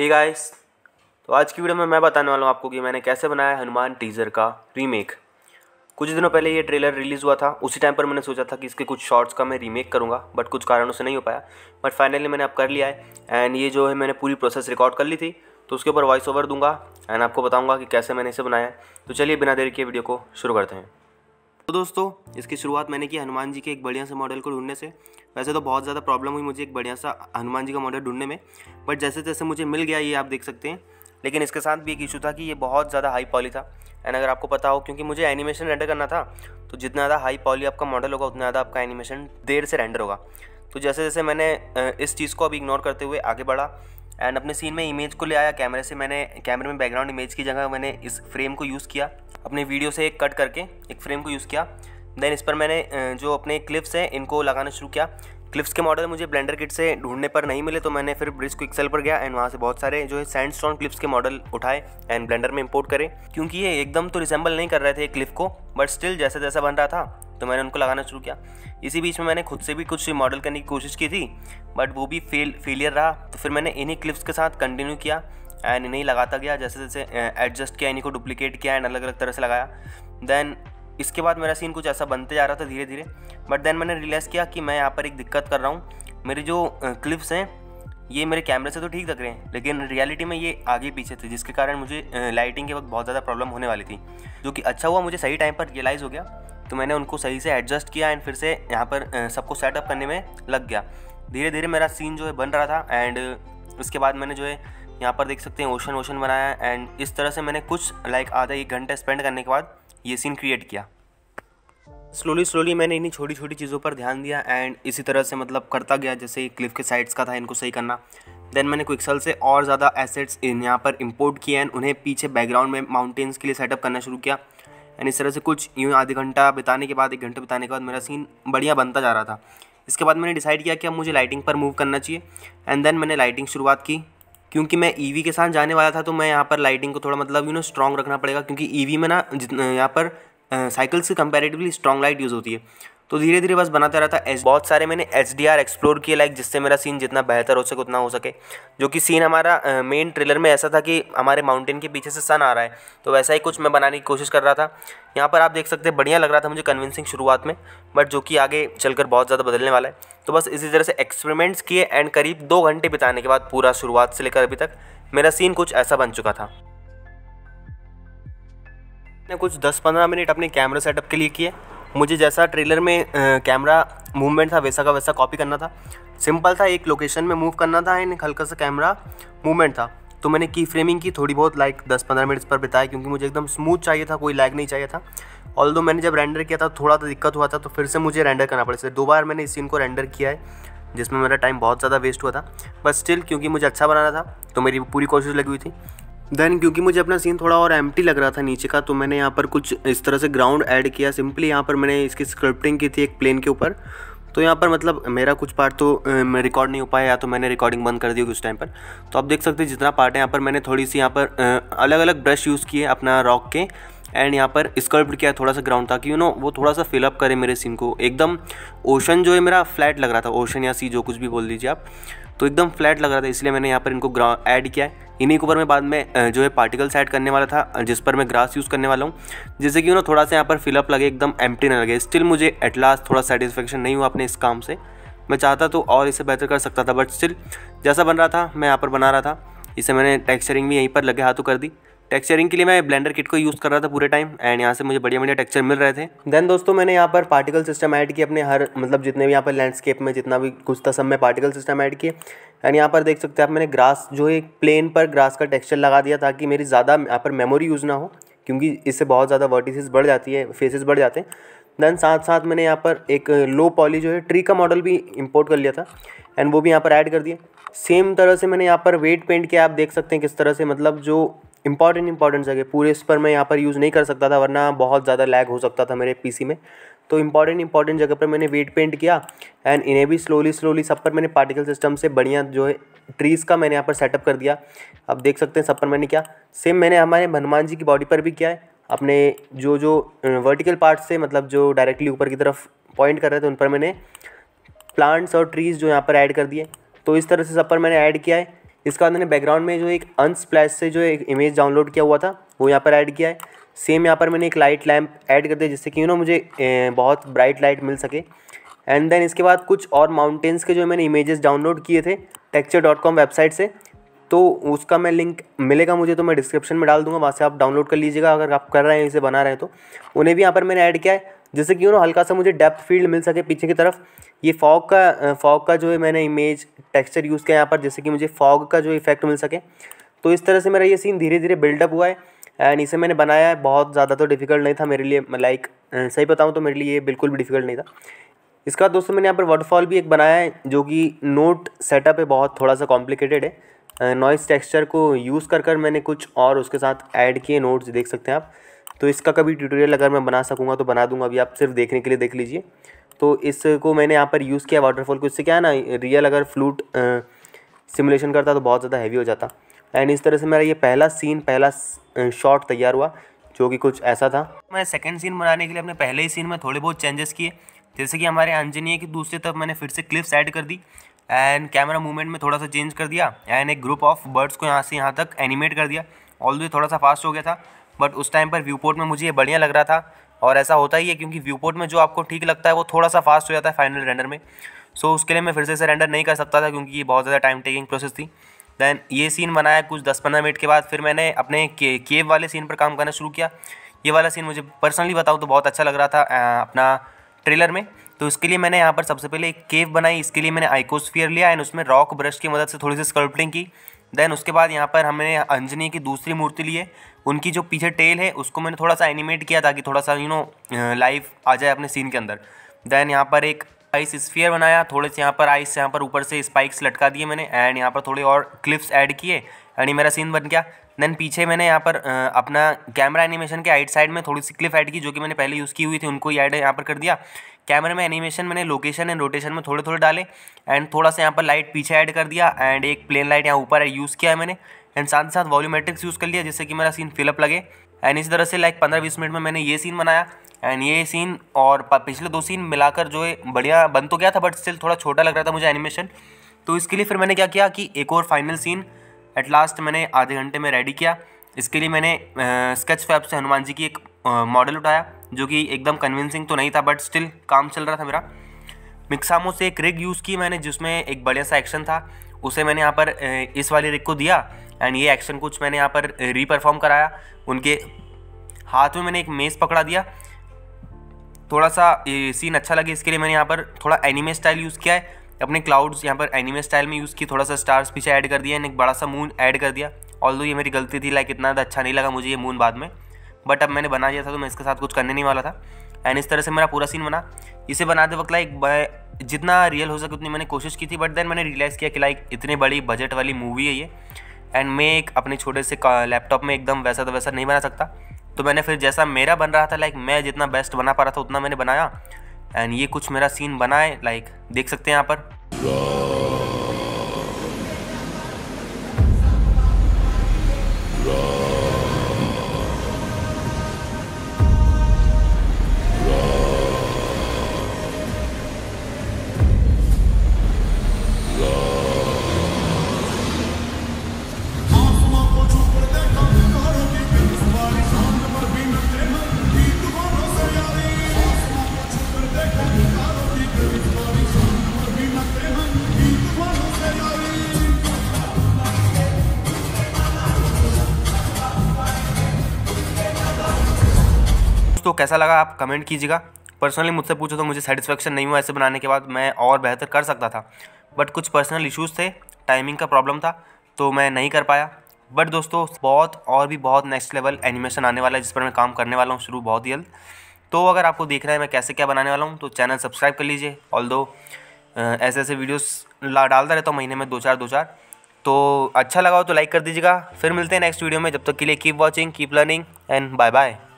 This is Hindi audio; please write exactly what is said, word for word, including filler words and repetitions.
हे गाइस, तो आज की वीडियो में मैं बताने वाला हूँ आपको कि मैंने कैसे बनाया हनुमान टीज़र का रीमेक। कुछ दिनों पहले ये ट्रेलर रिलीज़ हुआ था। उसी टाइम पर मैंने सोचा था कि इसके कुछ शॉर्ट्स का मैं रीमेक करूँगा, बट कुछ कारणों से नहीं हो पाया। बट फाइनली मैंने अब कर लिया है एंड ये जो है मैंने पूरी प्रोसेस रिकॉर्ड कर ली थी, तो उसके ऊपर वॉइस ओवर दूंगा एंड आपको बताऊँगा कि कैसे मैंने इसे बनाया है। तो चलिए बिना देरी के वीडियो को शुरू करते हैं। तो दोस्तों, इसकी शुरुआत मैंने की हनुमान जी के एक बढ़िया से मॉडल को ढूंढने से। वैसे तो बहुत ज़्यादा प्रॉब्लम हुई मुझे एक बढ़िया सा हनुमान जी का मॉडल ढूंढने में, बट जैसे जैसे मुझे मिल गया ये आप देख सकते हैं। लेकिन इसके साथ भी एक इशू था कि ये बहुत ज़्यादा हाई पॉली था। एंड अगर आपको पता हो, क्योंकि मुझे एनिमेशन रेंडर करना था, तो जितना ज़्यादा हाई पॉली आपका मॉडल होगा उतना ज़्यादा आपका एनिमेशन देर से रेंडर होगा। तो जैसे जैसे मैंने इस चीज़ को अभी इग्नोर करते हुए आगे बढ़ा एंड अपने सीन में इमेज को ले आया कैमरे से। मैंने कैमरे में बैकग्राउंड इमेज की जगह मैंने इस फ्रेम को यूज़ किया, अपने वीडियो से एक कट करके एक फ्रेम को यूज़ किया। देन इस पर मैंने जो अपने क्लिप्स हैं इनको लगाना शुरू किया। क्लिप्स के मॉडल मुझे ब्लेंडर किट से ढूंढने पर नहीं मिले, तो मैंने फिर ब्रिज क्विक्सेल पर गया एंड वहाँ से बहुत सारे जो है सैंडस्टोन क्लिप्स के मॉडल उठाए एंड ब्लेंडर में इंपोर्ट करे। क्योंकि ये एकदम तो रिसेंबल नहीं कर रहे थे क्लिप को, बट स्टिल जैसा जैसा बन रहा था तो मैंने उनको लगाना शुरू किया। इसी बीच में मैंने खुद से भी कुछ मॉडल करने की कोशिश की थी, बट वो भी फेल फेलियर रहा। तो फिर मैंने इन्हीं क्लिप्स के साथ कंटिन्यू किया एंड इन्हीं लगाता गया, जैसे जैसे एडजस्ट किया, इन्हीं को डुप्लीकेट किया एंड अलग अलग तरह से लगाया। देन इसके बाद मेरा सीन कुछ ऐसा बनते जा रहा था धीरे धीरे। बट देन मैंने रियलाइज़ किया कि मैं यहाँ पर एक दिक्कत कर रहा हूँ। मेरे जो क्लिप्स हैं ये मेरे कैमरे से तो ठीक लग रहे हैं, लेकिन रियलिटी में ये आगे पीछे थे, जिसके कारण मुझे लाइटिंग के वक्त बहुत ज़्यादा प्रॉब्लम होने वाली थी। जो कि अच्छा हुआ मुझे सही टाइम पर रियलाइज़ हो गया, तो मैंने उनको सही से एडजस्ट किया एंड फिर से यहाँ पर सबको सेटअप करने में लग गया। धीरे धीरे मेरा सीन जो है बन रहा था एंड उसके बाद मैंने जो है यहाँ पर देख सकते हैं ओशन ओशन बनाया एंड इस तरह से मैंने कुछ लाइक आधा एक घंटे स्पेंड करने के बाद ये सीन क्रिएट किया। स्लोली स्लोली मैंने इन्हीं छोटी छोटी चीज़ों पर ध्यान दिया एंड इसी तरह से मतलब करता गया। जैसे क्लिप के साइड्स का था, इनको सही करना। देन मैंने क्विक्सेल से और ज़्यादा एसेट्स इन यहाँ पर इंपोर्ट किए एंड उन्हें पीछे बैकग्राउंड में माउंटेन्स के लिए सेटअप करना शुरू किया। एंड इस तरह से कुछ यूँ आधे घंटा बिताने के बाद एक घंटे बिताने के बाद मेरा सीन बढ़िया बनता जा रहा था। इसके बाद मैंने डिसाइड किया कि अब मुझे लाइटिंग पर मूव करना चाहिए एंड देन मैंने लाइटिंग शुरुआत की। क्योंकि मैं ईवी के साथ जाने वाला था, तो मैं यहाँ पर लाइटिंग को थोड़ा मतलब यू नो स्ट्रॉन्ग रखना पड़ेगा, क्योंकि ईवी में ना जितना यहाँ पर साइकिल से कंपैरेटिवली स्ट्रॉन्ग लाइट यूज़ होती है। तो धीरे धीरे बस बनाता रहता है। बहुत सारे मैंने एच डी आर एक्सप्लोर किए, लाइक जिससे मेरा सीन जितना बेहतर हो सके उतना हो सके। जो कि सीन हमारा मेन ट्रेलर में ऐसा था कि हमारे माउंटेन के पीछे से सन आ रहा है, तो वैसा ही कुछ मैं बनाने की कोशिश कर रहा था। यहाँ पर आप देख सकते हैं बढ़िया लग रहा था मुझे कन्विंसिंग शुरुआत में, बट जो कि आगे चलकर बहुत ज़्यादा बदलने वाला है। तो बस इसी तरह से एक्सपेरिमेंट्स किए एंड करीब दो घंटे बिताने के बाद पूरा शुरुआत से लेकर अभी तक मेरा सीन कुछ ऐसा बन चुका था। मैंने कुछ दस पंद्रह मिनट अपने कैमरा सेटअप के लिए किए। मुझे जैसा ट्रेलर में कैमरा मूवमेंट था वैसा का वैसा कॉपी करना था। सिंपल था, एक लोकेशन में मूव करना था एंड हल्का सा कैमरा मूवमेंट था। तो मैंने की फ्रेमिंग की थोड़ी बहुत, लाइक दस पंद्रह मिनट पर बिताया, क्योंकि मुझे एकदम स्मूथ चाहिए था, कोई लैग नहीं चाहिए था। ऑल्दो मैंने जब रेंडर किया था थोड़ा तो दिक्कत हुआ था, तो फिर से मुझे रेंडर करना पड़ा। दो बार मैंने इस सीन को रेंडर किया है, जिसमें मेरा टाइम बहुत ज़्यादा वेस्ट हुआ था। बट स्टिल क्योंकि मुझे अच्छा बनाना था तो मेरी पूरी कोशिश लगी हुई थी। देन क्योंकि मुझे अपना सीन थोड़ा और एम्प्टी लग रहा था नीचे का, तो मैंने यहाँ पर कुछ इस तरह से ग्राउंड ऐड किया। सिंपली यहाँ पर मैंने इसकी स्क्रिप्टिंग की थी एक प्लेन के ऊपर। तो यहाँ पर मतलब मेरा कुछ पार्ट तो मैं रिकॉर्ड नहीं हो पाया, या तो मैंने रिकॉर्डिंग बंद कर दी होगी उस टाइम पर। तो आप देख सकते हैं जितना पार्ट है यहाँ पर मैंने थोड़ी सी यहाँ पर अलग अलग ब्रश यूज़ किए अपना रॉक के एंड यहाँ पर स्कल्प्ट किया थोड़ा सा ग्राउंड, ताकि यू नो वो थोड़ा सा फिलअप करे मेरे सीन को। एकदम ओशन जो है मेरा फ्लैट लग रहा था, ओशन या सी जो कुछ भी बोल दीजिए आप, तो एकदम फ्लैट लग रहा था, इसलिए मैंने यहाँ पर इनको ग्राउंड ऐड किया है। इन्हीं के ऊपर मैं बाद में जो है पार्टिकल्स ऐड करने वाला था, जिस पर मैं ग्रास यूज़ करने वाला हूँ, जिससे कि यू नो थोड़ा सा यहाँ पर फिलअप लगे, एकदम एम्प्टी ना लगे। स्टिल मुझे एट लास्ट थोड़ा सेटिस्फेक्शन नहीं हुआ अपने इस काम से। मैं चाहता तो और इसे बेहतर कर सकता था, बट स्टिल जैसा बन रहा था मैं यहाँ पर बना रहा था। इसे मैंने टेक्सचरिंग भी यहीं पर लगे हाथों कर दी। टेक्सचरिंग के लिए मैं ब्लेंडर किट को यूज़ कर रहा था पूरे टाइम एंड यहाँ से मुझे बढ़िया बढ़िया टेक्सचर मिल रहे थे। देन दोस्तों मैंने यहाँ पर पार्टिकल सिस्टम ऐड किया अपने हर मतलब जितने भी यहाँ पर लैंडस्केप में जितना भी कुछ था सब में पार्टिकल सिस्टम ऐड किए। एंड यहाँ पर देख सकते हैं आप मैंने ग्रास जो एक प्लेन पर ग्रास का टेक्सचर लगा दिया, ताकि मेरी ज़्यादा यहाँ पर मेमोरी यूज़ ना हो, क्योंकि इससे बहुत ज़्यादा वर्टिसेस बढ़ जाती है, फेसेस बढ़ जाते हैं। देन साथ साथ मैंने यहाँ पर एक लो पॉली जो है ट्री का मॉडल भी इंपोर्ट कर लिया था एंड वो भी यहाँ पर ऐड कर दिया। सेम तरह से मैंने यहाँ पर वेट पेंट किया, आप देख सकते हैं किस तरह से, मतलब जो इंपॉर्टेंट इंपॉर्टेंट जगह पूरे इस पर मैं यहाँ पर यूज़ नहीं कर सकता था, वरना बहुत ज़्यादा लैग हो सकता था मेरे पीसी में। तो इंपॉर्टेंट इंपॉर्टेंट जगह पर मैंने वेट पेंट किया एंड इन्हें भी स्लोली स्लोली सब पर मैंने पार्टिकल सिस्टम से बढ़िया जो है ट्रीज़ का मैंने यहाँ पर सेटअप कर दिया। आप देख सकते हैं सब पर मैंने किया। सेम मैंने हमारे हनुमान जी की बॉडी पर भी किया है। अपने जो जो वर्टिकल पार्ट से मतलब जो डायरेक्टली ऊपर की तरफ पॉइंट कर रहे थे उन पर मैंने प्लांट्स और ट्रीज़ जो यहाँ पर ऐड कर दिए। तो इस तरह से सब पर मैंने ऐड किया है। इसके बाद मैंने बैकग्राउंड में जो एक अनस्प्लैश से जो एक इमेज डाउनलोड किया हुआ था वो यहाँ पर ऐड किया है। सेम यहाँ पर मैंने एक लाइट लैम्प ऐड कर दिया जिससे कि यू नो मुझे बहुत ब्राइट लाइट मिल सके। एंड देन इसके बाद कुछ और माउंटेन्स के जो मैंने इमेजेस डाउनलोड किए थे टेक्सचर डॉट कॉम वेबसाइट से, तो उसका मैं लिंक मिलेगा मुझे तो मैं डिस्क्रिप्शन में डाल दूंगा, वहाँ से आप डाउनलोड कर लीजिएगा अगर आप कर रहे हैं इसे बना रहे हैं तो। उन्हें भी यहाँ पर मैंने ऐड किया है जिससे कि यू नो हल्का सा मुझे डेप्थ फील्ड मिल सके पीछे की तरफ। ये फॉग का फॉग का जो है मैंने इमेज टेक्सचर यूज़ किया यहाँ पर जिससे कि मुझे फॉग का जो इफेक्ट मिल सके। तो इस तरह से मेरा ये सीन धीरे धीरे बिल्डअप हुआ है एंड इसे मैंने बनाया है। बहुत ज़्यादा तो डिफिकल्ट नहीं था मेरे लिए, लाइक सही बताऊँ तो मेरे लिए ये बिल्कुल भी डिफिकल्ट नहीं था। इसका बाद दोस्तों मैंने यहाँ पर वाटरफॉल भी एक बनाया है जो कि नोट सेटअप है, बहुत थोड़ा सा कॉम्प्लिकेटेड है। नॉइस टेक्सचर को यूज़ कर कर मैंने कुछ और उसके साथ ऐड किए नोट्स, देख सकते हैं आप। तो इसका कभी ट्यूटोरियल अगर मैं बना सकूँगा तो बना दूंगा, अभी आप सिर्फ देखने के लिए देख लीजिए। तो इसको मैंने यहाँ पर यूज़ किया वाटरफॉल को। इससे क्या है ना, रियल अगर फ्लूट सिमुलेशन करता तो बहुत ज़्यादा हैवी हो जाता। एंड इस तरह से मेरा ये पहला सीन पहला शॉट तैयार हुआ जो कि कुछ ऐसा था। मैंने सेकंड सीन बनाने के लिए अपने पहले ही सीन में थोड़े बहुत चेंजेस किए, जैसे कि हमारे अंजनी की दूसरी तरफ मैंने फिर से क्लिप्स ऐड कर दी एंड कैमरा मूवमेंट में थोड़ा सा चेंज कर दिया एंड एक ग्रुप ऑफ बर्ड्स को यहाँ से यहाँ तक एनिमेट कर दिया। ऑल्दो थोड़ा सा फास्ट हो गया था बट उस टाइम पर व्यू पोर्ट में मुझे ये बढ़िया लग रहा था, और ऐसा होता ही है क्योंकि व्यू पोर्ट में जो आपको ठीक लगता है वो थोड़ा सा फास्ट हो जाता है फाइनल रेंडर में। सो so, उसके लिए मैं फिर से इसे रेंडर नहीं कर सकता था क्योंकि ये बहुत ज़्यादा टाइम टेकिंग प्रोसेस थी। दैन ये सीन बनाया कुछ दस पंद्रह मिनट के बाद फिर मैंने अपने के, केव वाले सीन पर काम करना शुरू किया। ये वाला सीन मुझे पर्सनली बताऊँ तो बहुत अच्छा लग रहा था आ, अपना ट्रेलर में। तो इसके लिए मैंने यहाँ पर सबसे पहले एक केव बनाई। इसके लिए मैंने आइकोस्फीयर लिया एंड उसमें रॉक ब्रश की मदद से थोड़ी सी स्कल्पटिंग की। देन उसके बाद यहाँ पर हमने अंजनी की दूसरी मूर्ति ली है, उनकी जो पीछे टेल है उसको मैंने थोड़ा सा एनिमेट किया ताकि थोड़ा सा यू नो लाइव आ जाए अपने सीन के अंदर। देन यहाँ पर एक आइस स्फीयर बनाया, थोड़े से यहाँ पर आइस यहाँ पर ऊपर से स्पाइक्स लटका दिए मैंने एंड यहाँ पर थोड़े और क्लिप्स ऐड किए एंड ये मेरा सीन बन गया। देन पीछे मैंने यहाँ पर अपना कैमरा एनिमेशन के आइट साइड में थोड़ी सी क्लिप ऐड की जो कि मैंने पहले यूज़ की हुई थी, उनको ऐड यहाँ पर कर दिया। कैमरे में एनिमेशन मैंने लोकेशन एंड रोटेशन में थोड़े थोड़े डाले एंड थोड़ा सा यहाँ पर लाइट पीछे ऐड कर दिया एंड एक प्लेन लाइट यहाँ ऊपर यूज़ किया है मैंने एंड साथ ही साथ वॉल्यूमेट्रिक्स यूज़ कर लिया जिससे कि मेरा सीन फिलअप लगे। एंड इस तरह से लाइक पंद्रह बीस मिनट में मैंने ये सीन बनाया एंड ये सीन और पिछले दो सीन मिलाकर जो है बढ़िया बन तो गया था बट स्टिल थोड़ा छोटा लग रहा था मुझे एनिमेशन। तो इसके लिए फिर मैंने क्या किया कि एक और फाइनल सीन एट लास्ट मैंने आधे घंटे में रेडी किया। इसके लिए मैंने स्केच फैब से हनुमान जी की एक मॉडल उठाया जो कि एकदम कन्विंसिंग तो नहीं था बट स्टिल काम चल रहा था मेरा। मिक्सामो से एक रिग यूज़ की मैंने जिसमें एक बढ़िया सा एक्शन था, उसे मैंने यहाँ पर इस वाली रिग को दिया एंड ये एक्शन कुछ मैंने यहाँ पर रीपरफॉर्म कराया। उनके हाथ में मैंने एक मेज़ पकड़ा दिया, थोड़ा सा सीन अच्छा लगे इसके लिए मैंने यहाँ पर थोड़ा एनीमे स्टाइल यूज़ किया है। अपने क्लाउड्स यहाँ पर एनीमे स्टाइल में यूज़ की, थोड़ा सा स्टार्स पीछे ऐड कर दिया एंड एक बड़ा सा मून ऐड कर दिया। ऑल्दो ये मेरी गलती थी, लाइक इतना अच्छा नहीं लगा मुझे ये मून बाद में, बट अब मैंने बना दिया था तो मैं इसके साथ कुछ करने नहीं वाला था। एंड इस तरह से मेरा पूरा सीन बना। इसे बनाते वक्त लाइक जितना रियल हो सके उतनी मैंने कोशिश की थी, बट देन मैंने रियलाइज़ किया कि लाइक इतनी बड़ी बजट वाली मूवी है ये एंड मैं एक अपने छोटे से लैपटॉप में एकदम वैसा तो वैसा नहीं बना सकता। तो मैंने फिर जैसा मेरा बन रहा था लाइक मैं जितना बेस्ट बना पा रहा था उतना मैंने बनाया एंड ये कुछ मेरा सीन बना है, लाइक देख सकते हैं यहाँ पर। तो कैसा लगा आप कमेंट कीजिएगा। पर्सनली मुझसे पूछो तो मुझे सेटिस्फेक्शन नहीं हुआ ऐसे बनाने के बाद, मैं और बेहतर कर सकता था बट कुछ पर्सनल इश्यूज़ थे, टाइमिंग का प्रॉब्लम था तो मैं नहीं कर पाया। बट दोस्तों बहुत और भी बहुत नेक्स्ट लेवल एनिमेशन आने वाला है जिस पर मैं काम करने वाला हूँ शुरू बहुत जल्द। तो अगर आपको देखना है मैं कैसे क्या बनाने वाला हूँ तो चैनल सब्सक्राइब कर लीजिए। ऑल्दो ऐसे ऐसे वीडियोस डालता रहता हूँ महीने में दो चार दो चार तो अच्छा लगा हो तो लाइक कर दीजिएगा। फिर मिलते हैं नेक्स्ट वीडियो में, जब तक के लिए keep watching, keep learning and bye bye.